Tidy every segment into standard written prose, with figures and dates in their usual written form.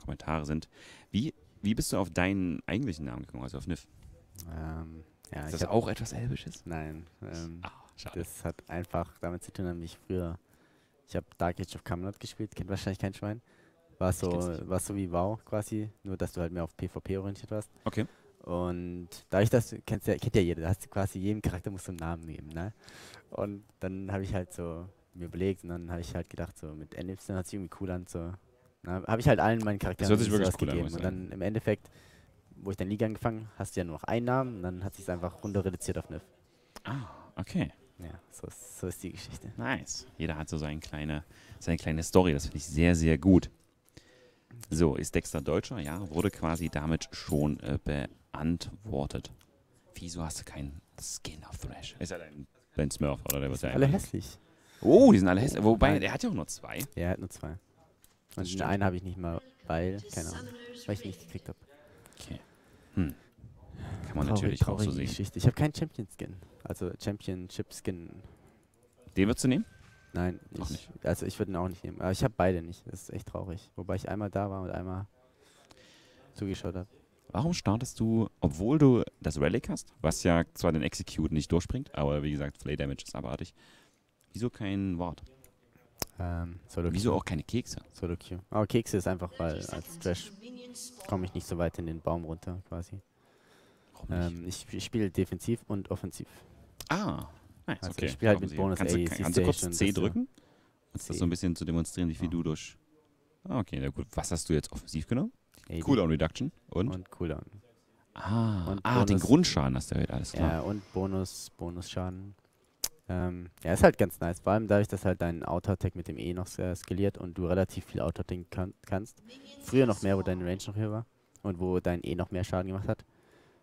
Kommentare sind. Wie bist du auf deinen eigentlichen Namen gekommen, also auf Niv? Ja, Ist das auch etwas Elbisches? Nein, Schade. das hat einfach damit zu tun, dass ich habe Dark Age of Camelot gespielt, kennt wahrscheinlich kein Schwein. Ich kenn's nicht. War so wie WoW quasi, nur dass du halt mehr auf PvP orientiert warst. Okay. Und dadurch, dass du, kennt ja jeder, da hast du quasi jedem Charakter musst du einen Namen nehmen, ne? Und dann habe ich halt so mir überlegt und dann habe ich halt gedacht, so mit NY hört sich irgendwie cool an, so. Habe ich halt allen meinen Das Charakteren hört sich irgendwie wirklich sowas cool an, gegeben. muss ich Und sagen. dann im Endeffekt, wo ich dann Liga angefangen, hast du ja nur noch einen Namen und dann hat sich einfach runter reduziert auf Niv. Ah, okay. Ja, so ist die Geschichte. Nice. Jeder hat so seine kleine Story. Das finde ich sehr, sehr gut. So, ist Dexter Deutscher? Ja, wurde quasi damit schon beantwortet. Wieso hast du keinen Skin auf Thrash? Ist ja dein Smurf, oder? Der wird ja Alle hässlich. Oh, die sind alle hässlich. Wobei, Nein. der hat ja auch nur 2. Ja, er hat nur 2. Das Und den stimmt. einen habe ich nicht mal, weil ich nicht gekriegt habe. Okay. Kann man natürlich auch so sehen. Geschichte. Ich habe keinen Champion-Skin. Also Championship-Skin. Den würdest du nehmen? Nein, Auch nicht. Also ich würde ihn auch nicht nehmen. Aber ich habe beide nicht. Das ist echt traurig. Wobei ich einmal da war und einmal zugeschaut habe. Warum startest du, obwohl du das Relic hast, was ja zwar den Execute nicht durchspringt, aber wie gesagt, Flay Damage ist abartig. Wieso kein Ward? Solo Wieso auch keine Kekse? Solo Q. Aber Kekse ist einfach, weil als Trash komme ich nicht so weit in den Baum runter quasi. Warum nicht? Ich spiele defensiv und offensiv. Nice, Also okay. ich spiele halt mit Offensiv. Bonus Kannst du, AEC kannst du kurz Station, C das, drücken? Das C. so ein bisschen zu demonstrieren, wie viel Oh. du durch... Okay, na gut. Was hast du jetzt offensiv genommen? AD Cooldown Reduction und? und Cooldown. Und und den Bonus- Grundschaden hast du erhöht, alles klar. Ja, und Bonusschaden. Ja, ist halt ganz nice. Vor allem dadurch, dass halt dein Auto-Attack mit dem E noch skaliert und du relativ viel Auto-Attack kannst. Früher noch mehr, wo deine Range noch höher war. Und wo dein E noch mehr Schaden gemacht hat.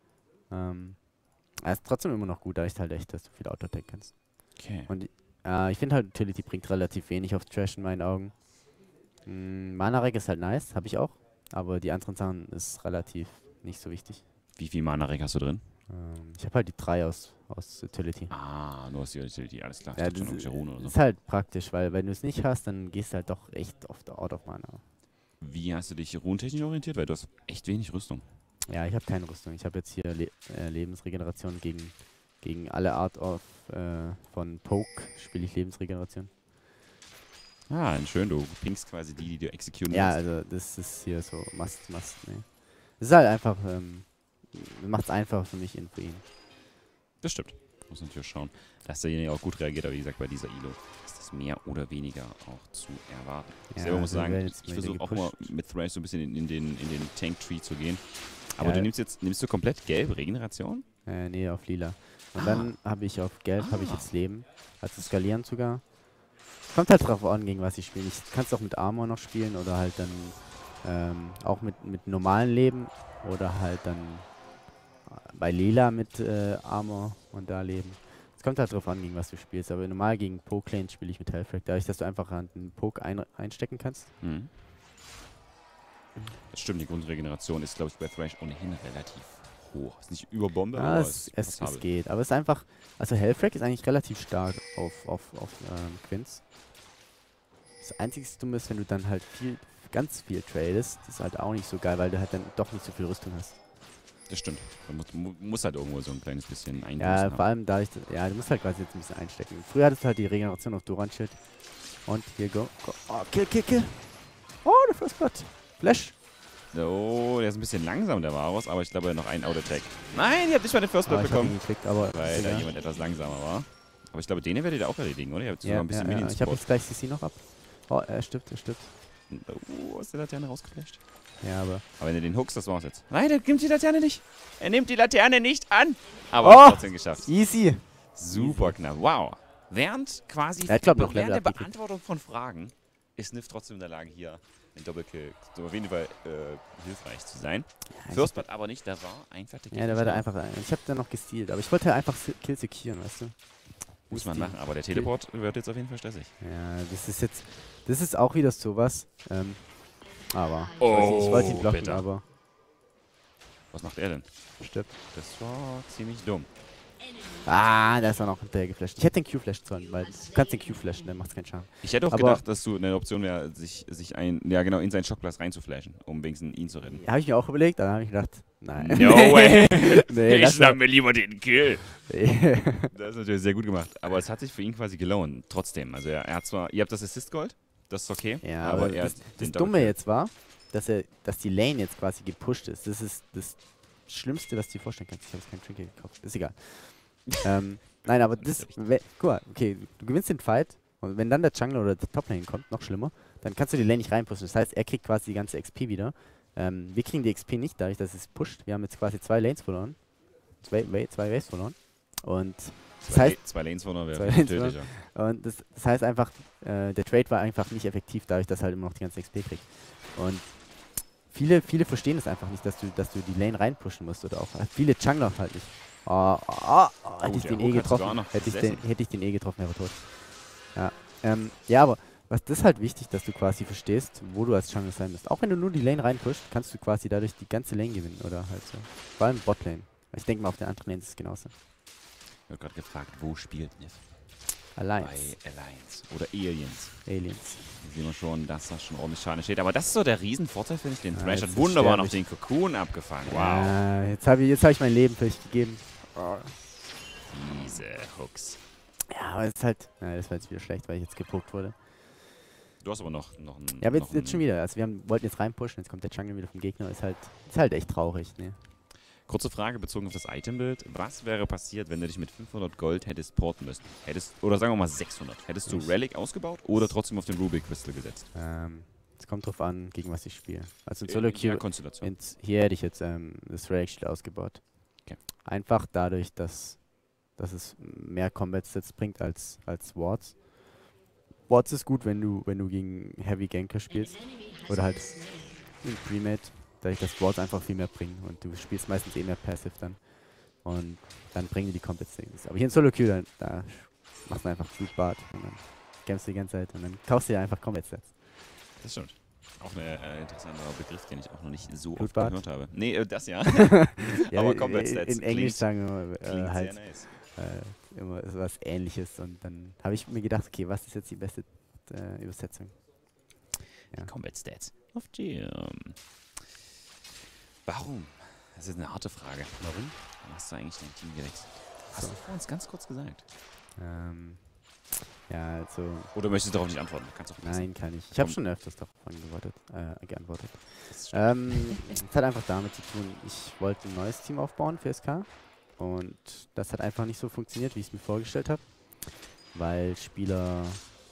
Er ist trotzdem immer noch gut, dadurch halt echt, dass du viel Auto-Attack kannst. Okay. Und ich finde halt, Utility bringt relativ wenig auf Trash in meinen Augen. Mana-Reg ist halt nice, habe ich auch. Aber die anderen Sachen ist relativ nicht so wichtig. Wie viel Mana-Reg hast du drin? Ich habe halt die 3 aus Utility. Nur hast du die Utility, alles klar. Ja, Ich dachte schon irgendwelche Runen oder so. ist halt praktisch, weil wenn du es nicht hast, dann gehst du halt doch echt oft out of Mana. Wie hast du dich runentechnisch orientiert? Weil du hast echt wenig Rüstung. Ja, ich habe keine Rüstung. Ich habe jetzt hier Lebensregeneration gegen alle Art von Poke spiele ich Lebensregeneration. Schön, du pinkst quasi die du executen Ja, willst. also das ist hier so must, ne. Das ist halt einfach, macht es einfach für mich für ihn. Das stimmt. Muss natürlich schauen, dass derjenige auch gut reagiert, aber wie gesagt, bei dieser Elo ist das mehr oder weniger auch zu erwarten. Ich Ja, selber muss also wir sagen, werden ich jetzt mal versuche wieder auch mal gepusht. mit Thrash so ein bisschen in den Tank-Tree zu gehen. Aber Ja. nimmst du komplett gelb Regeneration? Nee, auf lila. Und dann habe ich auf gelb habe ich jetzt Leben. Also skalieren sogar. Kommt halt drauf an, gegen was ich spiele. Ich kann es auch mit Armor noch spielen oder halt dann auch mit normalen Leben oder halt dann bei lila mit Armor und da Leben. Es kommt halt drauf an, gegen was du spielst. Aber normal gegen Poke-Lanes spiele ich mit Hellfrag, dadurch, dass du einfach einen Poke einstecken kannst. Mhm. Das stimmt, die Grundregeneration ist, glaube ich, bei Thrash ohnehin relativ hoch. Ist nicht über Bombe, Ja, aber es passabel. geht. Aber es ist einfach, also Hellfrag ist eigentlich relativ stark auf Quints. Das einzige Dumme ist, wenn du dann halt ganz viel tradest, das ist halt auch nicht so geil, weil du halt dann doch nicht so viel Rüstung hast. Das stimmt. Man muss halt irgendwo so ein kleines bisschen einbüßen Ja, haben. vor allem da du musst halt quasi jetzt ein bisschen einstecken. Früher hattest du halt die Regeneration auf Duran-Schild. Und hier, go. Oh, kill. Oh, der First Blood. Flash. Oh, der ist ein bisschen langsam, der Varus, aber ich glaube, er hat noch einen Out-Attack. Nein, ihr habt nicht mal den First Blood Ich hab ihn bekommen, geklickt, aber weil da egal. jemand etwas langsamer war. Aber ich glaube, den werdet ihr auch erledigen, oder? Ihr habt sogar Ja, ein bisschen ich habe Minion-Support. jetzt gleich CC noch ab. Oh, er stirbt. Ist der Laterne rausgeflasht? Ja, aber... Aber wenn ihr den hookst, das war's jetzt. Nein, der nimmt die Laterne nicht. Er nimmt die Laterne nicht an. Aber Oh! hat trotzdem geschafft. Easy. Super knapp. Wow. Während quasi Er hat, glaub ich, noch während Level der abgekriegt. Beantwortung von Fragen ist Niv trotzdem in der Lage, hier den Doppelkill so auf jeden Fall hilfreich zu sein. First Blood aber nicht, da war einfach der Ja, der war da einfach... Ich habe da noch gestealt, aber ich wollte einfach Kill securen, weißt du? Muss man machen, aber der Teleport wird jetzt auf jeden Fall stressig. Ja, das ist auch wieder sowas. Aber ich Oh, wollte ihn blocken, bitter. aber Was macht er denn? stirbt. Das war ziemlich dumm. Ah, da ist er noch hinterher geflasht. Ich hätte den Q-Flash sollen, weil du kannst den Q-Flashen, dann macht's keinen Schaden. Ich hätte auch Aber gedacht, dass du eine Option wäre, sich ja genau, in seinen Schockplatz reinzuflashen, um wenigstens ihn zu retten. habe ich mir auch überlegt, dann habe ich gedacht, nein. No way! Nee, Ich lass schnapp mir lieber den Kill. mal. Das ist natürlich sehr gut gemacht. Aber es hat sich für ihn quasi gelohnt, trotzdem. Also er hat zwar, ihr habt das Assist-Gold, das ist okay, Ja, aber aber er das, hat das den Dumme Double-Kill. jetzt war, dass die Lane jetzt quasi gepusht ist. Das ist das Schlimmste, was du dir vorstellen kannst. Ich habe jetzt kein Trinket gekauft. Ist egal. Nein, aber das... Guck mal, okay, du gewinnst den Fight und wenn dann der Jungler oder der Top-Lane kommt, noch schlimmer, dann kannst du die Lane nicht reinpushen. Das heißt, er kriegt quasi die ganze XP wieder. Wir kriegen die XP nicht dadurch, dass es pusht. Wir haben jetzt quasi 2 Lanes verloren. Zwei Waves verloren. Und das heißt... Zwei Lanes vorne Zwei wäre Lanes tödlicher. Und das heißt einfach, der Trade war einfach nicht effektiv, dadurch, dass er halt immer noch die ganze XP kriegt. Und viele verstehen es einfach nicht, dass du die Lane reinpushen musst oder auch viele Jungler halt nicht. Hätte ich der den Hook hat sogar getroffen, noch hätte gesessen. ich den getroffen, wäre er tot. Ja, ja, aber das ist halt wichtig, dass du quasi verstehst, wo du als Jungler sein musst. Auch wenn du nur die Lane reinpusht, kannst du quasi dadurch die ganze Lane gewinnen oder halt so. Vor allem Botlane. Ich denke mal, auf den anderen Lanes ist es genauso. Ich habe gerade gefragt, wo spielt Nif? Alliance. Bei Alliance oder Aliens. Aliens. Hier sehen wir schon, dass das schon ordentlich Schaden steht. Aber das ist so der Riesenvorteil, finde ich. Den Ja, Thrash jetzt hat ist wunderbar noch sterblich. den Cocoon abgefangen. Wow. Jetzt hab ich mein Leben für dich gegeben. Diese Hooks. Ja, aber es ist halt... Ja, das war jetzt wieder schlecht, weil ich jetzt gepuckt wurde. Du hast aber noch einen. Ja, aber noch jetzt schon wieder. Also wir wollten jetzt reinpushen, jetzt kommt der Jungle wieder vom Gegner. Ist halt echt traurig, ne? Kurze Frage bezogen auf das Itembild. Was wäre passiert, wenn du dich mit 500 Gold hättest porten müssen? Oder sagen wir mal 600. Hättest du Relic ausgebaut oder trotzdem auf den Ruby Crystal gesetzt? Es kommt drauf an, gegen was ich spiele. Also in In Solo der Queue, Konstellation. hier hätte ich jetzt das Relic Shield ausgebaut. Okay. Einfach dadurch, dass es mehr Combat Sets bringt als Wards. Wards ist gut, wenn du gegen Heavy Ganker spielst. Oder halt in Premade. Dadurch, dass Wards einfach viel mehr bringen. Und du spielst meistens eh mehr Passive dann. Und dann bringen die Combat Sets. Aber hier in Solo Queue, da machst du einfach Blutbad. Und dann campst du die ganze Zeit. Und dann kaufst du dir einfach Combat Sets. Das stimmt. Auch ein interessanter Begriff, den ich auch noch nicht so oft Blutbad? gehört habe. Nee, das ja. Ja, Aber Combat Stats in Englisch sagen wir klingt halt sehr nice. immer was Ähnliches. Und dann habe ich mir gedacht, okay, was ist jetzt die beste Übersetzung? Ja. Combat Stats auf GM. Warum? Das ist eine harte Frage. Warum? Warum hast du eigentlich dein Team gewechselt? Hast du vor uns ganz kurz gesagt. Ja, also, Oder möchtest du darauf nicht antworten? Kannst du auch nein, kann ich. Ich habe Komm. schon öfters darauf geantwortet. Das ist Es hat einfach damit zu tun, ich wollte ein neues Team aufbauen für SK. Und das hat einfach nicht so funktioniert, wie ich es mir vorgestellt habe. Weil Spieler...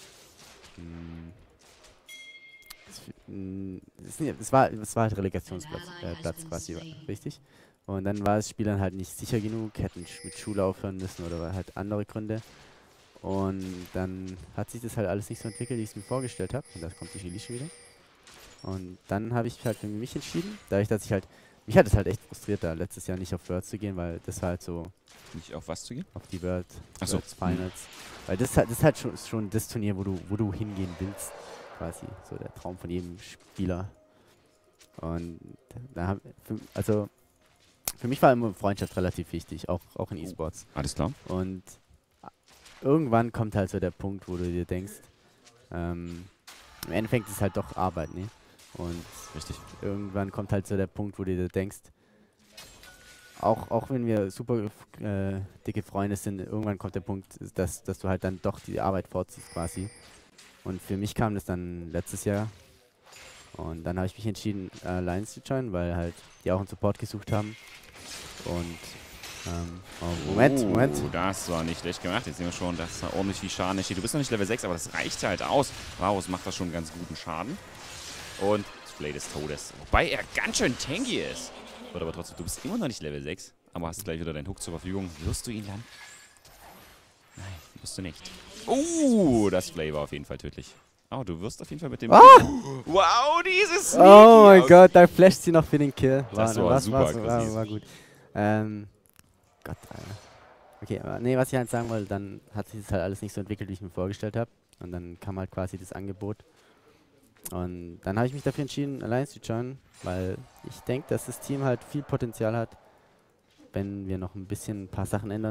Es war halt Relegationsplatz Platz quasi, richtig? Und dann war es Spielern halt nicht sicher genug, hätten mit Schule aufhören müssen oder halt andere Gründe. Und dann hat sich das halt alles nicht so entwickelt, wie ich es mir vorgestellt habe. Und da kommt die Chili schon wieder. Und dann habe ich halt für mich entschieden, dadurch, dass mich hat es halt echt frustriert, da letztes Jahr nicht auf Worlds zu gehen, weil das war halt so nicht auf was zu gehen? auf die Worlds Achso. Finals. Weil das ist halt schon das Turnier, wo du hingehen willst. Quasi so der Traum von jedem Spieler. Und für mich war immer Freundschaft relativ wichtig, auch in E-Sports. Alles klar. Und irgendwann kommt halt so der Punkt, wo du dir denkst, im Endeffekt ist es halt doch Arbeit, ne? Und Richtig. irgendwann kommt halt so der Punkt, wo du dir denkst, auch wenn wir super dicke Freunde sind, irgendwann kommt der Punkt, dass du halt dann doch die Arbeit fortziehst quasi. Und für mich kam das dann letztes Jahr. Und dann habe ich mich entschieden, Alliance zu joinen, weil halt die auch einen Support gesucht haben. Und Moment. Das war nicht schlecht gemacht. Jetzt sehen wir schon, dass da ordentlich viel Schaden steht. Du bist noch nicht Level 6, aber das reicht halt aus. Varus macht da schon ganz guten Schaden. Und das Blade des Todes. Wobei er ganz schön tanky ist. Wird aber trotzdem, du bist immer noch nicht Level 6, aber hast gleich wieder deinen Hook zur Verfügung. Wirst du ihn dann? Nein, wirst du nicht. Das Play war auf jeden Fall tödlich. Oh, du wirst auf jeden Fall mit dem... Wow, dieses Sneaky Oh mein aus- Gott, da flasht sie noch für den Kill. Das war super aggressiv. War gut. Gott, okay, aber nee, was ich halt sagen wollte, dann hat sich das halt alles nicht so entwickelt, wie ich mir vorgestellt habe. Und dann kam halt quasi das Angebot. Und dann habe ich mich dafür entschieden, Alliance zu joinen, weil ich denke, dass das Team halt viel Potenzial hat, wenn wir noch ein paar Sachen ändern.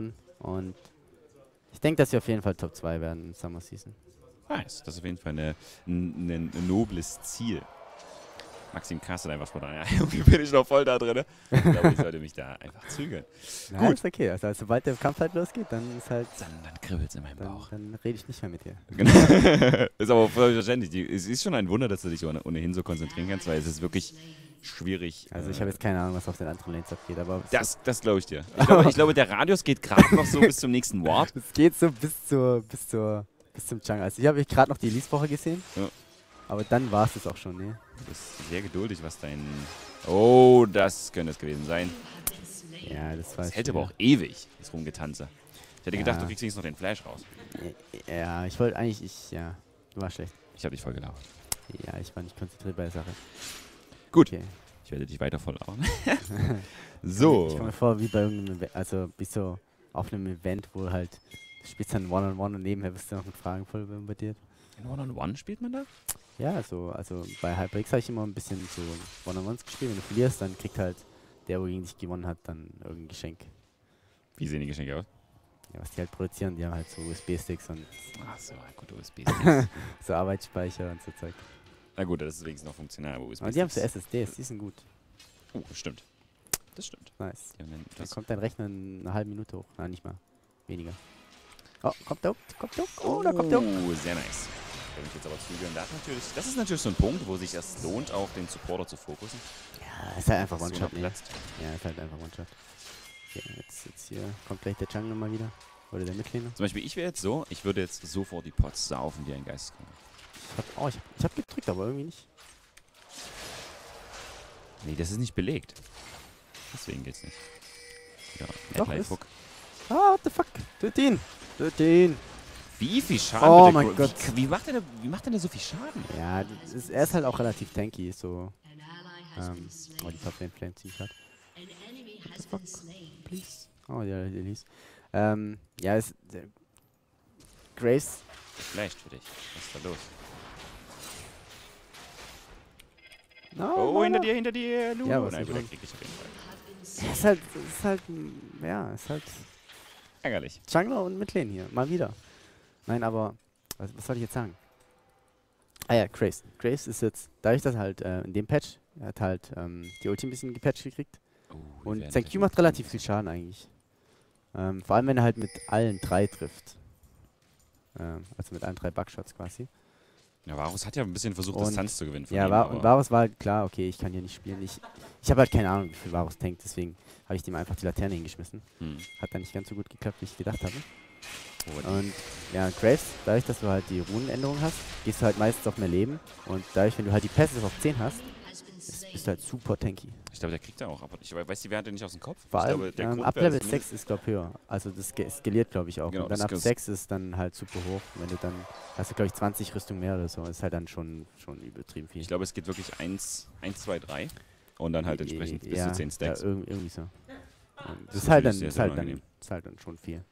Und ich denke, dass wir auf jeden Fall Top 2 werden in Summer Season. Nice. Das ist auf jeden Fall ein nobles Ziel. Maxim kastet einfach spontan. Ja, irgendwie bin ich noch voll da drin. Ich glaube, ich sollte mich da einfach zügeln. Ja, Gut. ist okay. Also, sobald der Kampf halt losgeht, dann ist halt. Dann kribbelt es in meinem Bauch. Dann rede ich nicht mehr mit dir. Genau. Ist aber völlig verständlich. Es ist schon ein Wunder, dass du dich ohnehin so konzentrieren kannst, weil es ist wirklich schwierig. Also ich habe jetzt keine Ahnung, was auf den anderen Lanes abgeht, aber Das glaube ich dir. Ich glaube, der Radius geht gerade noch so bis zum nächsten Ward. es geht so bis zum Jungle. Also ich habe gerade noch die Release-Woche gesehen, Ja. aber dann war es das auch schon, ne? Du bist sehr geduldig, was dein... Oh, das könnte es gewesen sein. Ja, das war. Das hält aber auch ewig, das Rumgetanze. Ich hätte Ja. gedacht, du kriegst jetzt noch den Flash raus. Ja, ich wollte eigentlich, war schlecht. Ich habe dich voll gelaufen. Ja, ich war nicht konzentriert bei der Sache. Gut, Okay. ich werde dich weiter voll laufen. Ich So. komme mir vor, wie bei irgendeinem Event, also wie so auf einem Event, wo halt du spielst dann One-on-One und nebenher bist du noch mit Fragen voll bombardiert. In One-on-One spielt man da? Ja, also bei HyperX habe ich immer ein bisschen so One-on-Ones gespielt. Wenn du verlierst, dann kriegt halt der, wo gegen dich gewonnen hat, dann irgendein Geschenk. Wie sehen die Geschenke aus? Ja, was die halt produzieren, die haben halt so USB-Sticks und Ach so, gut, USB. so Arbeitsspeicher und so Zeug. Na gut, das ist wenigstens noch funktional, aber USB. Aber die haben so SSDs, die sind gut. Oh, das stimmt. Das stimmt. Nice. Die haben dann Dann etwas- kommt dein Rechner in einer halben Minute hoch. Nein, nicht mal. Weniger. Oh, kommt der hoch, kommt der hoch. Oh, da kommt der hoch. Oh, sehr nice. Wenn ich jetzt aber zügeln darf, das ist natürlich so ein Punkt, wo sich es lohnt, auf den Supporter zu fokussen. Ja, ist halt einfach So One-Shot, ne? platzt. Ja, ist halt einfach One-Shot. Okay, jetzt hier kommt gleich der Jungle mal wieder. Oder der Midlaner. Zum Beispiel, ich wäre jetzt so, ich würde jetzt sofort die Pots saufen wie ein Geisteskranker. Ich hab gedrückt, aber irgendwie nicht. Nee, das ist nicht belegt. Deswegen geht's nicht. Ja, Doch, Life ist. Hook. Ah, what the fuck? Töt ihn! Töt ihn! Wie viel Schaden? Oh bitte? mein Gott. Wie macht der da so viel Schaden? Ja, er ist halt auch relativ tanky, so. Oh, die Top Lane Flame ziemlich hart. What the fuck? Please. Oh, ja, die Elise. Ja, Grace. Flasht für dich. Was ist da los? No, Oh, hinter dir, Lu. Ja, was Nein, ich gut, mein- krieg ich auf jeden Fall. Ist halt Ärgerlich. Jungler und Midlane hier, mal wieder. Nein, aber, was soll ich jetzt sagen? Ah ja, Grace. Grace ist jetzt, dadurch, dass halt in dem Patch, er hat halt die Ulti ein bisschen gepatcht gekriegt. Oh, wir Und werden sein gleich Q noch macht relativ viel Schaden eigentlich. Vor allem, wenn er halt mit allen drei trifft. Also mit allen drei Bugshots quasi. Ja, Varus hat ja ein bisschen versucht, Und- Distanz zu gewinnen. Von Ja, ihm, und aber Varus war halt klar, okay, ich kann hier nicht spielen. Ich habe halt keine Ahnung, wie viel Varus tankt, deswegen habe ich dem einfach die Laterne hingeschmissen. Hat dann nicht ganz so gut geklappt, wie ich gedacht habe. Oh, Und ja, Graves, dadurch, dass du halt die Runenänderung hast, gehst du halt meistens auf mehr Leben. Und dadurch, wenn du halt die Passive auf 10 hast, bist du halt super tanky. ich glaube, der kriegt er auch. Aber ich weiß die Werte nicht aus dem Kopf. Vor Ich allem glaube, der ab Grundwert Level ist 6 ist, glaube ich, höher. Also das skaliert, glaube ich, auch. Genau, und dann das ab kann- 6 ist dann halt super hoch. Wenn du dann, hast du, glaube ich, 20 Rüstung mehr oder so. Das ist halt dann schon übertrieben viel. Ich glaube, es geht wirklich 1, 2, 3. Und dann halt entsprechend bis zu 10 Stacks. Ja, irgendwie so. Und das ist ist halt dann, natürlich sehr, sehr ist halt dann schon viel.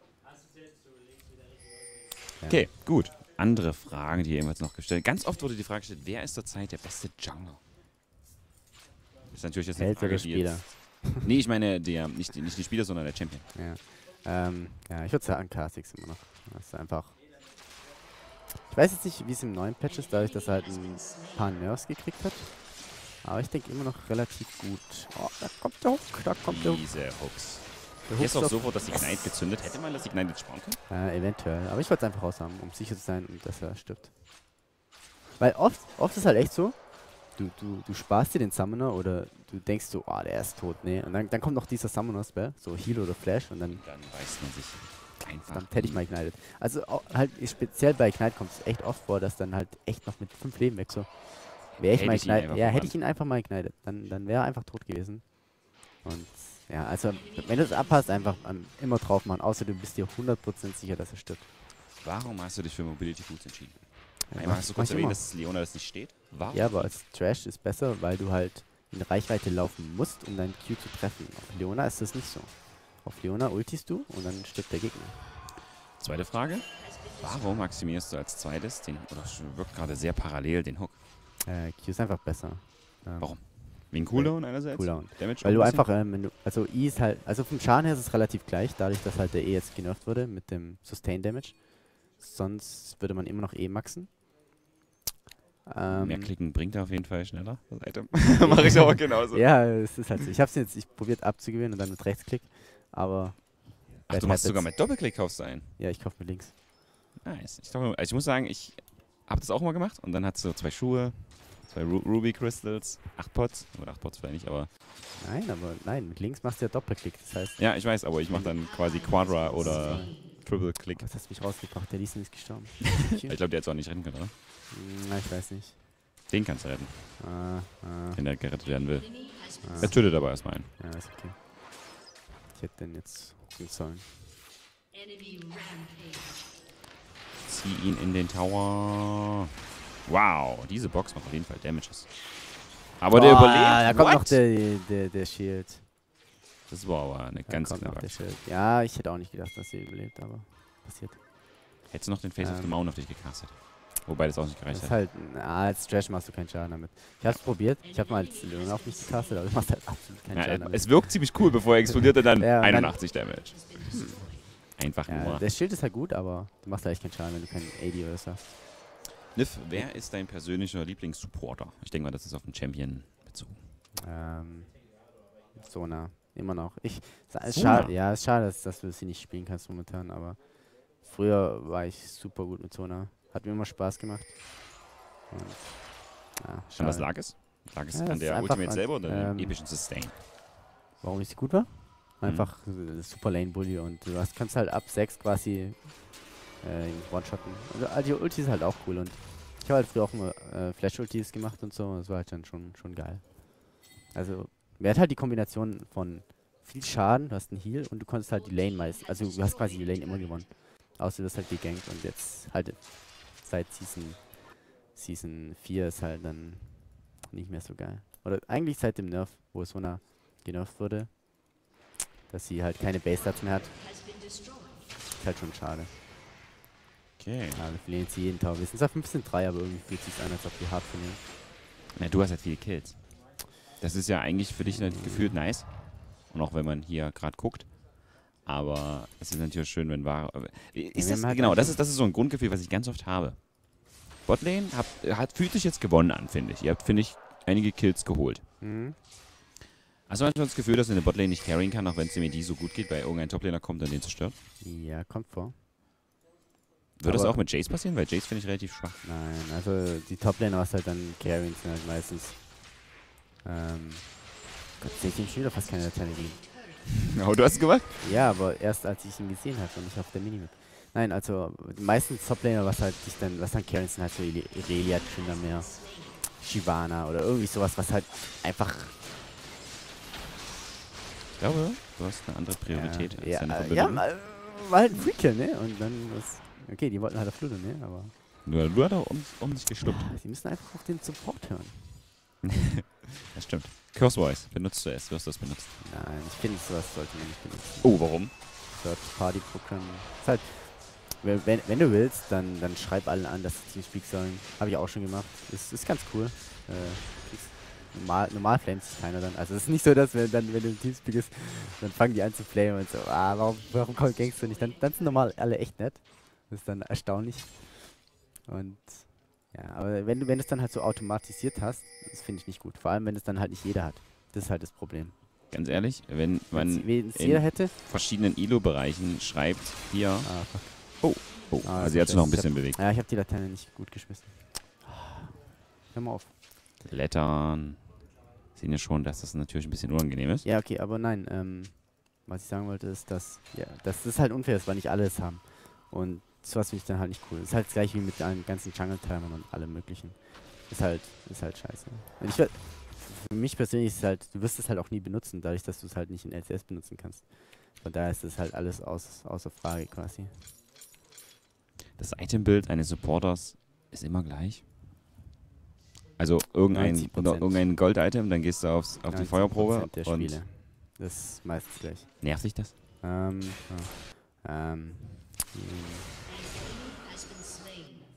Ja. Okay, gut. Andere Fragen, die ebenfalls noch gestellt. Ganz oft wurde die Frage gestellt, wer ist zurzeit der beste Jungler? Das ist natürlich jetzt eine Held Frage, oder die Spieler? jetzt... Nee, ich meine, nicht die Spieler, sondern der Champion. Ja. Ja, ich würde sagen Kha'Zix immer noch. Das ist einfach. Ich weiß jetzt nicht, wie es im neuen Patch ist, dadurch, dass er halt ein paar Nerfs gekriegt hat. Aber ich denke immer noch relativ gut. Oh, da kommt der Hook, da kommt der Hook. Diese Hooks. Der Hier ist Hook auch ist sofort das Ignite gezündet. Hätte man das Ignite jetzt sparen können? eventuell. Aber ich wollte es einfach raus haben, um sicher zu sein, dass er stirbt. Weil oft ist halt echt so, du sparst dir den Summoner oder du denkst so, ah, der ist tot, nee. Und dann kommt noch dieser Summoner-Spell, so Heal oder Flash und dann Dann weiß man sich einfach... hätte ich mal ignited. Also halt speziell bei Ignite kommt es echt oft vor, dass dann halt echt noch mit 5 Leben weg so. Wäre ich Hätte mal ich ihn ignited. einfach Ja, hätte verbrannt. ich ihn einfach mal ignited. Dann wäre er einfach tot gewesen. Und ja, also wenn du es abhast, einfach immer drauf machen, außer du bist dir 100% sicher, dass er stirbt. Warum hast du dich für Mobility Boots entschieden? Ja, Einmal hast du kurz mach ich erwähnt, immer. dass Leona das nicht steht. Warum? Ja, aber als Trash ist besser, weil du halt in Reichweite laufen musst, um deinen Q zu treffen. Auf Leona ist das nicht so. Auf Leona ultist du und dann stirbt der Gegner. Zweite Frage. Warum maximierst du als zweites den, oder wirkt gerade sehr parallel, den Hook? Q ist einfach besser. Warum? Wegen Cooldown einerseits? Cooldown. Damage Weil du auch ein bisschen? einfach, also E ist halt, also vom Schaden her ist es relativ gleich, dadurch, dass halt der E jetzt genervt wurde mit dem Sustain Damage. Sonst würde man immer noch E maxen. Mehr klicken bringt auf jeden Fall schneller, das Item. Mache ich aber genauso. Ja, es ist halt so. Ich hab's jetzt, ich probiert abzugewöhnen und dann mit Rechtsklick, aber Ach, du machst sogar mit Doppelklick, kaufst du ein. ja, ich kaufe mit links. Nice. Ich muss sagen, ich habe das auch immer gemacht und dann hast du 2 Schuhe, 2 Ruby Crystals, 8 Pots, oder 8 Pots vielleicht nicht, aber... Nein, mit links machst du ja Doppelklick, das heißt... Ja, ich weiß, aber ich mache dann quasi Quadra oder Triple Click. Was hast du mich rausgebracht? Der Liesen ist gestorben. Ich glaube, der hätte auch nicht retten können, oder? Na, ich weiß nicht. Den kannst du retten, Ah, wenn der gerettet werden will. ah. Er tötet aber erstmal einen. Ja, ist okay. Ich hätte den jetzt tun sollen. Zieh ihn in den Tower. Wow, diese Box macht auf jeden Fall Damages. Aber der überlebt. Da kommt What? noch der Shield. Das war aber eine Da ganz kommt noch knappe der Aktion. Shield. Ja, ich hätte auch nicht gedacht, dass sie überlebt, aber passiert. Hättest du noch den Face of the Mountain auf dich gecastet. Wobei das auch nicht gereicht Das ist hat. halt, als Trash machst du keinen Schaden damit. Ich hab's probiert, ich hab mal als Löwen auf mich gecastet, aber du machst halt absolut keinen Ja, Schaden damit. es wirkt ziemlich cool, bevor er explodiert und dann Ja, und dann- 81 Damage. Einfach Ja, nur. der Schild ist halt gut, aber du machst halt echt keinen Schaden, wenn du keinen AD oder so hast. Niff, wer ist dein persönlicher Lieblingssupporter? Ich denke mal, das ist auf den Champion bezogen. Sona, immer noch. Ist Sona? schade, ja, ist schade, dass du sie nicht spielen kannst momentan, aber früher war ich super gut mit Sona. Hat mir immer Spaß gemacht. Und, ja, Und was schade. lag es? Lag es Ja, an das ist der einfach Ultimate an- selber oder dem epischen Sustain? Warum ich sie gut war? Einfach super Lane Bully und du kannst halt ab 6 quasi One-Shotten. Also die Ulti ist halt auch cool und ich habe halt früher auch immer Flash-Ultis gemacht und so, das war halt dann schon geil. Also, mir hat halt die Kombination von viel Schaden, du hast einen Heal und du konntest halt die Lane meist, also du hast quasi die Lane immer gewonnen. Außer du hast halt gegankt und jetzt halt seit Season 4 ist halt dann nicht mehr so geil. Oder eigentlich seit dem Nerf, wo es genervt wurde, dass sie halt keine Base-Stats mehr hat. Ist halt schon schade. Okay. Ja, wir verlieren jetzt jeden Tower. Wir sind zwar 15-3, aber irgendwie fühlt es sich an, als ob wir hart verlieren. Na, du hast halt viele Kills. Das ist ja eigentlich für dich gefühlt nice. Und auch wenn man hier gerade guckt. Aber es ist natürlich schön, wenn wahre... Ist wir das, haben halt genau, das ist so ein Grundgefühl, was ich ganz oft habe. Botlane fühlt sich jetzt gewonnen an, finde ich. Ihr habt, finde ich, einige Kills geholt. Mhm. Hast du manchmal das Gefühl, dass du eine Botlane nicht carryen kann, auch wenn es dem AD so gut geht, weil irgendein Toplaner kommt und den zerstört? Ja, kommt vor. Wird das Aber- auch mit Jace passieren? Weil Jace finde ich relativ schwach. Nein, also die Toplaner, was halt dann carryen, sind halt meistens. Gott, sehe ich ihm schon wieder fast keine Laterne geben. Oh, du hast es gemacht? Ja, aber erst als ich ihn gesehen habe und nicht auf der Minimap. Nein, also die meisten Toplaner, was dann carryen, sind halt so Irelia, Tryndamere, Shyvana oder irgendwie sowas, was halt einfach... Ich glaube, du hast eine andere Priorität als deine Verbündeten. war halt ein Freakill, ne? Und dann was... Okay, die wollten halt auf Fluto, ne? Aber Nur hat er um sich geschluckt. sie müssen einfach auf den Support hören. Das stimmt. Curse Voice benutzt du es. Du hast das benutzt. Nein, ich finde, sowas sollte man nicht benutzen. Oh, warum? Third-Party-Programm. Ist halt... Wenn du willst, dann schreib allen an, dass sie Teamspeak sollen. Habe ich auch schon gemacht. Ist ganz cool. Normal flamet sich keiner dann. Also es ist nicht so, dass wenn du im Teamspeak ist, dann fangen die an zu flamen und so, warum gangst du nicht? Dann sind normal alle echt nett. Das ist dann erstaunlich. Und ja, aber wenn du es dann halt so automatisiert hast, das finde ich nicht gut. Vor allem, wenn es dann halt nicht jeder hat. Das ist halt das Problem. Ganz ehrlich, wenn man Wenn es jeder hätte. verschiedenen Elo-Bereichen schreibt, hier... Fuck. Oh, Ah, also sie hat sich noch ein ich bisschen bewegt. Ja, ich habe die Laterne nicht gut geschmissen. Hör mal auf. Lettern. Sehen ja schon, dass das natürlich ein bisschen unangenehm ist. Ja, okay, aber nein, was ich sagen wollte ist, dass das halt unfair ist, weil nicht alle es haben. Und sowas finde ich dann halt nicht cool. Ist halt gleich wie mit allen ganzen Jungle-Timern und allem möglichen. Ist halt scheiße. Und für mich persönlich ist es halt, du wirst es halt auch nie benutzen, dadurch, dass du es halt nicht in LCS benutzen kannst. Von daher ist es halt alles außer Frage quasi. Das Itembild eines Supporters ist immer gleich. Also irgendein Gold-Item, dann gehst du auf die Feuerprobe 90% der und Spiele. Das ist meistens gleich. nervt dich das?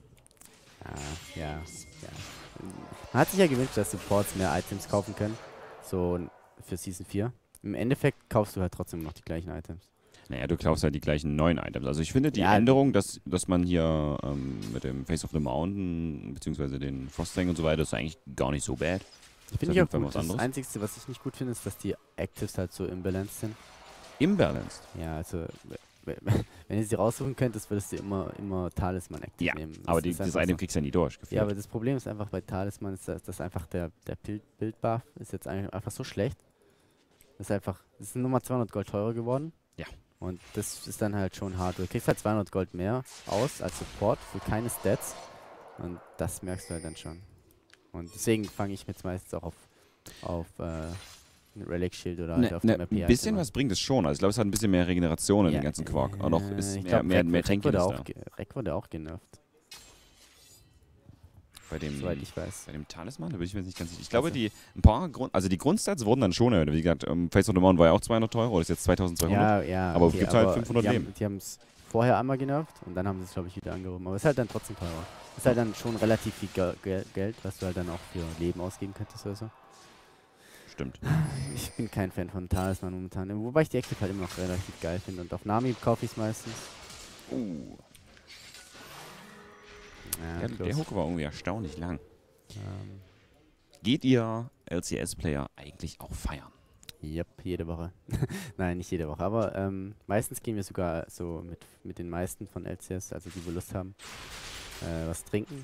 Ja. Man hat sich ja gewünscht, dass Supports mehr Items kaufen können. So für Season 4. Im Endeffekt kaufst du halt trotzdem noch die gleichen Items. Naja, du kaufst halt die gleichen neuen Items. Also ich finde die Ja. Änderung, dass man hier mit dem Face of the Mountain, beziehungsweise den Frostfang und so weiter, ist eigentlich gar nicht so bad. Finde auf ich jeden auch Fall gut. was Das anderes. Einzige, was ich nicht gut finde, ist, dass die Actives halt so imbalanced sind. Imbalanced. Ja, also wenn ihr sie raussuchen könntest, würdest du immer Talisman Active Ja, nehmen. aber ist das einfach Item so. kriegst du ja nie durch. Ja, aber das Problem ist einfach bei Talisman, ist, dass einfach der Build-Buff ist jetzt einfach so schlecht. Das ist nochmal 200 Gold teurer geworden. Ja. Und das ist dann halt schon hart. Du kriegst halt 200 Gold mehr aus als Support für keine Stats. Und das merkst du halt dann schon. Und deswegen fange ich jetzt meistens auch auf ein Relic Shield oder halt auf dem RP ein bisschen was bringt es schon. Also ich glaube, es hat ein bisschen mehr Regeneration in den ganzen Quark. Und auch ist ich mehr, glaub, mehr Tankiness da. Rek wurde auch genervt, Bei dem, soweit ich weiß. bei dem Talisman, da bin ich mir jetzt nicht ganz sicher. Ich glaube, die Grundstats wurden dann schon erhöht. Wie gesagt, Face of the Mountain war ja auch 200 Teuer, oder ist jetzt 2200. Ja, aber gibt halt 500 Leben. Die haben es vorher einmal genervt und dann haben sie es, glaube ich, wieder angehoben. Aber es ist halt dann trotzdem teurer. Es ist halt dann schon relativ viel Geld, was du halt dann auch für Leben ausgeben könntest oder so. Stimmt. Ich bin kein Fan von Talisman momentan. Wobei ich die Active halt immer noch relativ geil finde. Und auf Nami kaufe ich es meistens. Ja, Der Hook war irgendwie erstaunlich lang. Ähm, Geht ihr LCS-Player eigentlich auch feiern? Yep, jede Woche. Nein, nicht jede Woche, aber meistens gehen wir sogar so mit den meisten von LCS, also die wir Lust haben, was trinken.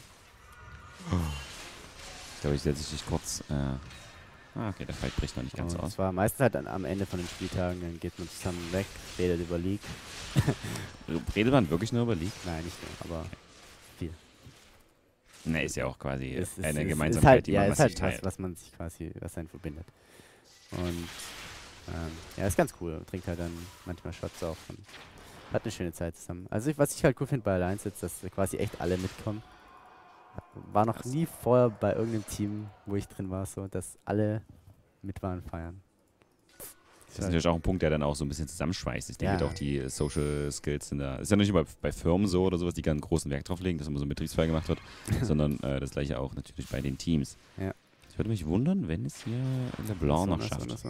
Ich glaube, ich setze dich kurz. Okay, der Fight bricht noch nicht ganz Und aus. zwar meistens halt am Ende von den Spieltagen, dann geht man zusammen weg, redet über League. Redet man wirklich nur über League? Nein, nicht nur, aber viel. Ne, ist ja auch quasi Es ist- eine es ist Gemeinsamkeit, halt, die ja, man ist massiv halt teilt. was man sich quasi, was einen verbindet. Und ja, ist ganz cool. Man trinkt halt dann manchmal Shots auch und hat eine schöne Zeit zusammen. Also was ich halt cool finde bei Alliance jetzt, dass quasi echt alle mitkommen. War noch nie vorher bei irgendeinem Team, wo ich drin war, so, dass alle mit waren feiern. Das ist natürlich auch ein Punkt, der dann auch so ein bisschen zusammenschweißt. Ich denke Ja. auch die Social Skills sind da. Ist ja nicht nur bei Firmen so oder sowas, die ganz großen Wert drauf legen, dass immer so ein Betriebsfeier gemacht wird, sondern das gleiche auch natürlich bei den Teams. Ja. Ich würde mich wundern, wenn es hier LeBlanc noch schafft. So.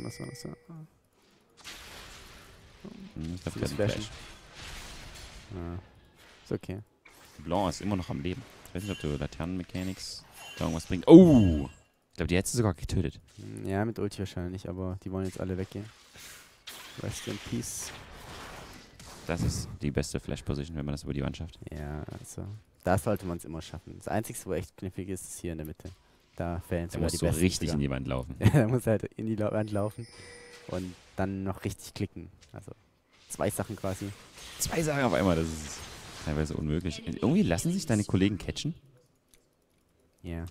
Ich glaube, der Das hat einen Flashen. Flash. Ja. Ist okay. LeBlanc ist immer noch am Leben. Ich weiß nicht, ob du Laternenmechanics da irgendwas bringt. Oh! Ich glaube, die hättest du sogar getötet. Ja, mit Ulti wahrscheinlich, aber die wollen jetzt alle weggehen. Rest in Peace. Das ist die beste Flash-Position, wenn man das über die Wand schafft. Ja, also, da sollte man es immer schaffen. Das Einzige, wo echt knifflig ist, ist hier in der Mitte. Da fällen Da sogar musst die du Besten richtig sogar. in die Wand laufen. Ja, da muss halt in die Wand laufen und dann noch richtig klicken. Also 2 Sachen quasi. 2 Sachen auf einmal, das ist teilweise unmöglich. Irgendwie lassen sich deine Kollegen catchen. Ja.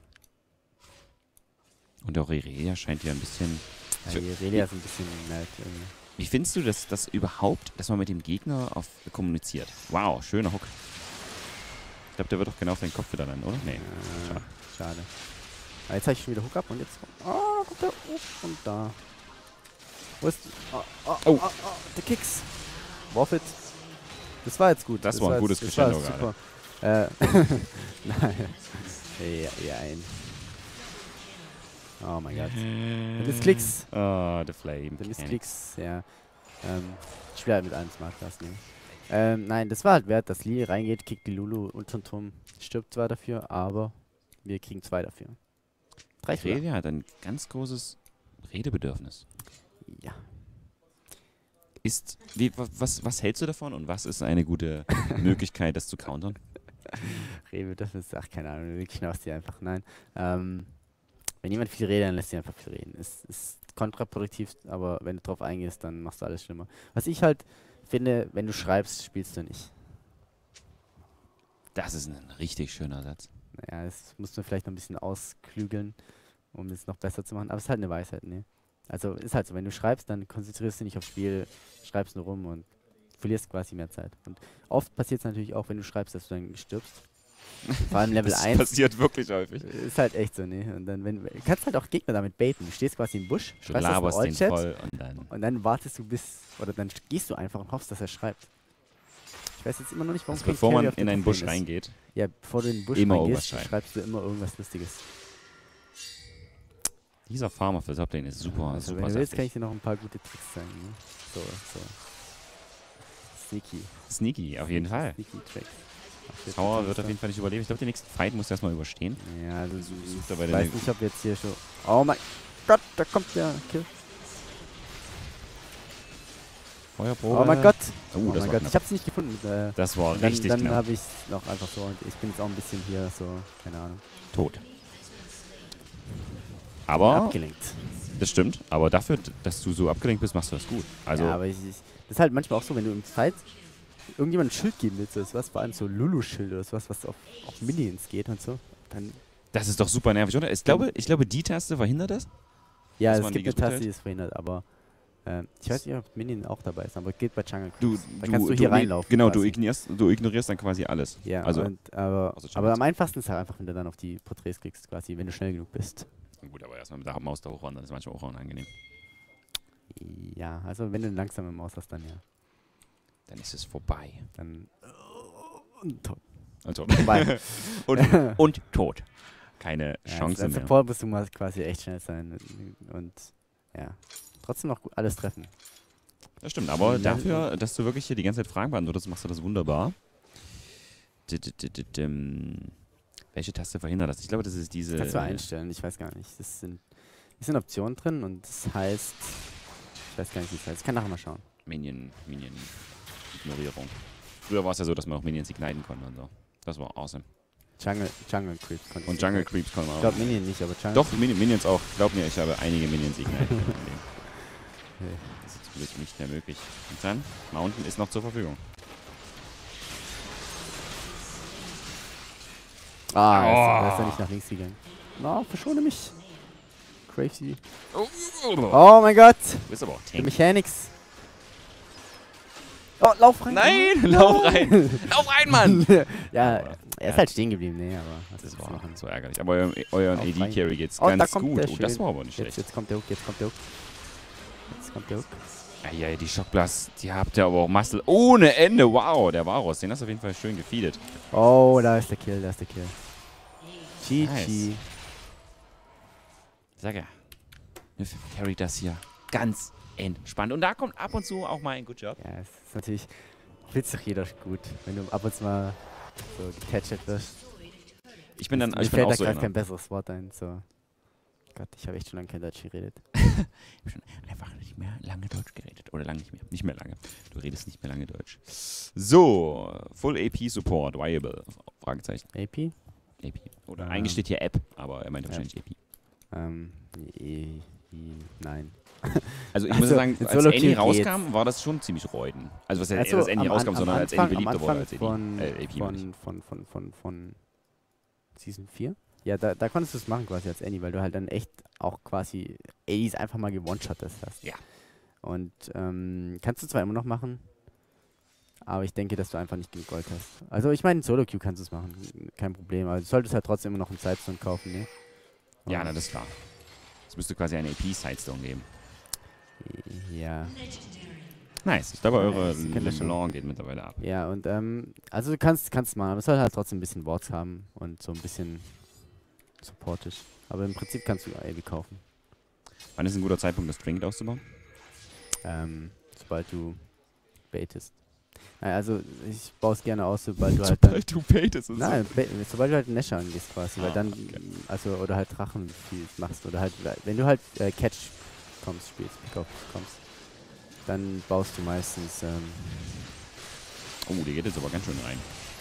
Und auch Irelia scheint ja ein bisschen... Ja, die Relia ist ein bisschen nett irgendwie. Wie findest du das überhaupt, dass man mit dem Gegner kommuniziert? Wow, schöner Hook. Ich glaube, der wird doch genau auf den Kopf wieder landen, oder? Nee. Schade. Schade. Aber jetzt habe ich schon wieder Hook up und jetzt. Oh, guck da. Und da. Wo ist. Oh. Der Kicks. Warfit. Das war jetzt gut. Das war ein gutes das war Crescendo super. Nein. Ja, ein. Oh mein Gott. Der Missklicks. Oh, the Flame. Der Mechanics. Missklicks, ja. Ich spiele halt mit einem Smart Class, ne? Nein, das war halt wert, dass Lili reingeht, kickt die Lulu unter den Turm, stirbt zwar dafür, aber wir kriegen 2 dafür. 3 für. Irelia hat ein ganz großes Redebedürfnis. Ja. Was hältst du davon und was ist eine gute Möglichkeit, das zu countern? Redebedürfnis, ach keine Ahnung, wirklich hinaus die einfach, nein. Wenn jemand viel redet, dann lässt sie einfach viel reden. Ist kontraproduktiv, aber wenn du drauf eingehst, dann machst du alles schlimmer. Was ich halt finde, wenn du schreibst, spielst du nicht. Das ist ein richtig schöner Satz. Naja, das musst du vielleicht noch ein bisschen ausklügeln, um es noch besser zu machen. Aber es ist halt eine Weisheit, ne? Also ist halt so, wenn du schreibst, dann konzentrierst du dich nicht aufs Spiel, schreibst nur rum und verlierst quasi mehr Zeit. Und oft passiert es natürlich auch, wenn du schreibst, dass du dann stirbst. Vor allem Level Das 1. passiert wirklich häufig. Ist halt echt so, ne? Und dann, du kannst halt auch Gegner damit baiten. Du stehst quasi im Busch, Du schreibst das laberst in den All-Chat voll und dann... wartest du oder dann gehst du einfach und hoffst, dass er schreibt. Ich weiß jetzt immer noch nicht, warum Also kein bevor Carry man auf der in einen Top Busch Lane ist. reingeht, Ja, bevor du in den Busch immer reingehst, irgendwas schreiben. schreibst du immer irgendwas Lustiges. Dieser Farmer für Toplane ist super, Also super wenn du willst, saftig. kann ich dir noch ein paar gute Tricks zeigen. Ne? So. Sneaky. Sneaky, auf jeden Fall. Sneaky Tricks. Tower wird auf jeden Fall nicht überleben. Ich glaube, den nächsten Fight musst du erstmal überstehen. Ja, also sucht aber ich weiß den- nicht, ob jetzt hier schon... Oh mein Gott, da kommt der Kill. Feuerprobe. Oh mein Gott. Oh, Oh das mein war Gott, knapp. ich hab's nicht gefunden. Das war Dann, richtig dann knapp. habe ich noch einfach so und ich bin jetzt auch ein bisschen hier so, keine Ahnung, Tot. Aber, abgelenkt. das stimmt, aber dafür, dass du so abgelenkt bist, machst du das gut. Also, Ja, aber das ist halt manchmal auch so, wenn du im Fight irgendjemand ein Schild geben willst, oder was, vor allem so Lulu-Schild oder sowas, was auf Minions geht und so, dann... das ist doch super nervig, oder? Ich glaube, die Taste verhindert das. Ja, Dass es man gibt die eine Taste, gedrückt die es verhindert, aber ich weiß nicht, ob Minion auch dabei ist, aber es geht bei Jungle Du, Cruise. Da kannst du hier reinlaufen. Genau, quasi. du ignorierst dann quasi alles. Ja, also, aber außer Jungle am Cruise. einfachsten ist halt einfach, wenn du dann auf die Porträts klickst, quasi, wenn du schnell genug bist. Gut, aber erstmal mit der Maus da hochwandern ist manchmal auch unangenehm. Ja, also wenn du eine langsame Maus hast, dann ja. Dann ist es vorbei. Dann... Also, Vorbei. und tot. Keine Ja, Chance als mehr. Support musst du mal quasi echt schnell sein und ja, trotzdem noch gut alles treffen. Das stimmt, aber Ja, dafür, dass du wirklich hier die ganze Zeit Fragen beantwortest, machst du das wunderbar. Welche Taste verhindert das? Ich glaube, das ist diese... Das kannst du einstellen, ich weiß gar nicht. Es sind Optionen drin und das heißt, ich weiß gar nicht, wie es heißt. Ich kann nachher mal schauen. Minion-Ignorierung. Früher war es ja so, dass man auch Minions igniten konnte und so. Das war awesome. Jungle Creeps konnte Und ich Jungle nicht. Creeps konnte man Ich auch. glaube Minion nicht, aber Jungle Doch, Minions auch. Glaub mir, ich habe einige Minions igniten können. Okay. Das ist natürlich nicht mehr möglich. Und dann, Mountain ist noch zur Verfügung. Ah, er ist ja nicht nach links gegangen. Na, verschone mich. Crazy. Oh, Oh mein Gott, du bist aber auch die tanky. Mechanics. Oh, lauf rein. Nein, lauf rein. Lauf rein, Mann. Ja, Aber, er ist ja. halt stehen geblieben, nee, aber was Das willst du war machen? so ärgerlich. Aber euren Auf AD-Carry geht's Oh, da ganz kommt gut. der Oh, das schön. war aber nicht schlecht. Jetzt kommt der Hook, jetzt kommt der Hook. Jetzt kommt der Hook. Ja, die Schockblast, die habt ihr aber auch Muscle ohne Ende. Wow, der Varus, den hast du auf jeden Fall schön gefeedet. Oh, da ist der Kill, da ist der Kill. GG. Nice. Sag ja. Niff carry das hier ganz entspannt. Und da kommt ab und zu auch mal ein Good Job. Ja, es ist natürlich, fühlt sich jeder gut, wenn du ab und zu mal so gecatcht wirst. Ich bin dann Mir ich bin fällt auch da so gerade einer. kein besseres Wort ein, so. Gott, ich habe echt schon lange kein Deutsch geredet. Ich habe schon einfach nicht mehr lange Deutsch geredet. Oder lange nicht mehr. Nicht mehr lange. Du redest nicht mehr lange Deutsch. So, Full AP Support, viable. Fragezeichen. AP? AP. Oder eigentlich steht hier App, aber er meinte App. wahrscheinlich AP. Nein. Also ich muss Also, sagen, in als Solo Annie Queue rauskam, war das schon ziemlich reuden. Also was heißt, dass Annie rauskam, sondern als Annie beliebter wurde als AP. Von Season 4? Ja, da konntest du es machen quasi als Annie, weil du halt dann echt auch quasi Addies einfach mal gewone-shottest hast. Ja. Und kannst du zwar immer noch machen, aber ich denke, dass du einfach nicht genug Gold hast. Also ich meine, in Solo-Queue kannst du es machen, kein Problem. Aber du solltest halt trotzdem immer noch einen Sidestone kaufen, ne? Ja, Und- na, das ist klar. Es müsste quasi eine AP-Sidestone geben. Ja. Nice. Ich glaube, eure Nice, kennt ihr schon. LeBlanc geht mittlerweile ab. Ja, und also du kannst machen, aber es soll halt trotzdem ein bisschen Wards haben und so ein bisschen supportisch. Aber im Prinzip kannst du AV kaufen. Wann ist ein guter Zeitpunkt, das Trinket auszubauen? Sobald du baitest. Naja, also ich baue es gerne aus, sobald du halt dann... du baitest. Nein, sobald du halt Nesher angehst quasi, weil Ah, dann, okay. also, oder halt Drachen viel machst, oder halt, wenn du halt Catch spielst, kommst, dann baust du meistens, Oh, die geht jetzt aber ganz schön rein.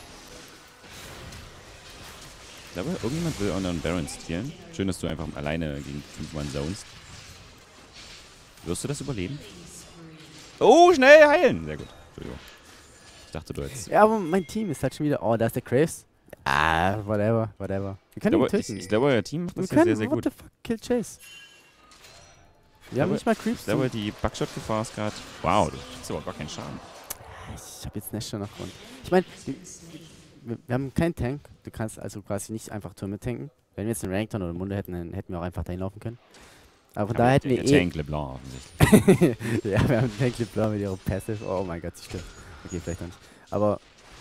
Ich glaube, irgendjemand will euren Baron stehlen. Schön, dass du einfach alleine gegen 5 Mann zonest. Wirst du das überleben? Oh, schnell heilen! Sehr gut. Entschuldigung. Ich dachte, du hättest... ja, aber mein Team ist halt schon wieder, oh, da ist der Graves. Ah, whatever. Wir können ihn töten. Ich glaube, euer Team macht Wir das hier sehr, sehr what gut. the fuck, kill Chase. Wir haben glaube- nicht mal Creeps. Ich glaube, die Buckshot-Gefahr ist gerade... Wow, du kriegst aber gar keinen Schaden. Ich habe jetzt Nesher nach Grund. Ich meine, wir haben keinen Tank. Du kannst also quasi nicht einfach Türme tanken. Wenn wir jetzt einen Rankton oder Munde hätten, dann hätten wir auch einfach dahin laufen können. Aber von daher hätten wir Tank LeBlanc offensichtlich. ja, wir haben Tank LeBlanc mit ihrem Passive. Oh mein Gott, sie stimmt. Okay, vielleicht noch nicht. Aber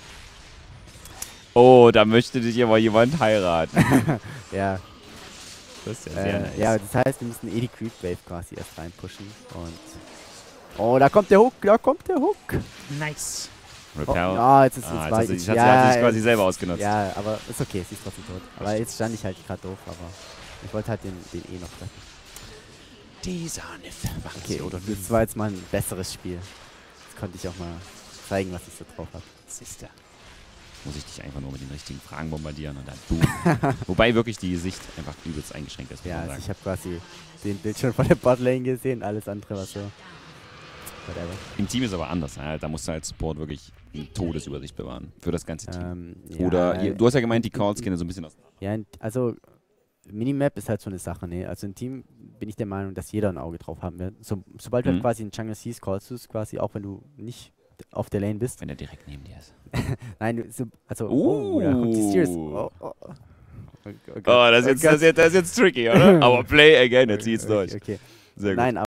Oh, da möchte dich aber jemand heiraten. ja, Das ist ja sehr nice. Ja, das heißt, wir müssen eh die Creep Wave quasi erst reinpushen. Und. Oh, da kommt der Hook, da kommt der Hook. Nice. Oh, Repel. ja, jetzt ist es Jetzt weit. hat sie sich quasi selber ausgenutzt. Ja, aber ist okay, sie ist trotzdem tot. Aber jetzt stand ich halt gerade doof, aber ich wollte halt den eh noch treffen. Die Sonne verwacht. Okay, oder das war jetzt mal ein besseres Spiel. Jetzt konnte ich auch mal zeigen, was ich so drauf habe. Sister. Muss ich dich einfach nur mit den richtigen Fragen bombardieren und dann boom. Wobei wirklich die Sicht einfach übelst eingeschränkt ist, muss Ja, man also sagen. ich habe quasi den Bildschirm von der Botlane gesehen, alles andere war so. Whatever. Im Team ist aber anders. Ja, da musst du als Support wirklich eine Todesübersicht bewahren für das ganze Team. Oder du hast ja gemeint, die Calls kennen so ein bisschen aus. Ja, also Minimap ist halt so eine Sache, ne? Also im Team bin ich der Meinung, dass jeder ein Auge drauf haben wird. Sobald du halt quasi einen Jungle siehst, callst du es quasi, auch wenn du nicht auf der Lane bist. Wenn er direkt neben dir ist. Nein, also, da kommt die Sears. Oh, das ist jetzt tricky, oder? Aber play again, jetzt zieht's durch. Okay. Sehr gut. Nein,